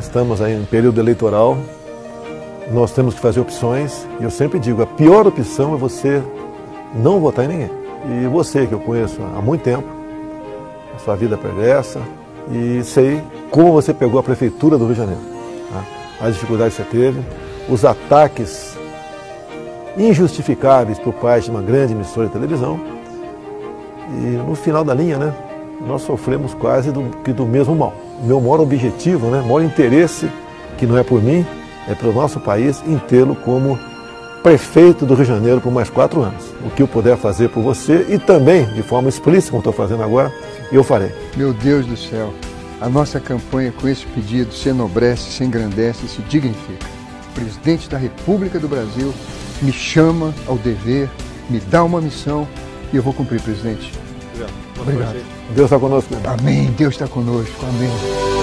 estamos aí em período eleitoral, nós temos que fazer opções, e eu sempre digo, a pior opção é você não votar em ninguém. E você, que eu conheço há muito tempo, a sua vida pregressa, e sei como você pegou a prefeitura do Rio de Janeiro, tá? As dificuldades que você teve, os ataques injustificáveis por parte de uma grande emissora de televisão, e no final da linha, né, nós sofremos quase do mesmo mal. O meu maior objetivo, né, o maior interesse, que não é por mim, é pelo nosso país, em tê-lo como prefeito do Rio de Janeiro por mais 4 anos. O que eu puder fazer por você e também, de forma explícita, como estou fazendo agora, eu farei. Meu Deus do céu, a nossa campanha com esse pedido se enobrece, se engrandece e se dignifica. O presidente da República do Brasil me chama ao dever, me dá uma missão e eu vou cumprir, presidente. Obrigado. Deus está conosco. Amém. Deus está conosco. Amém.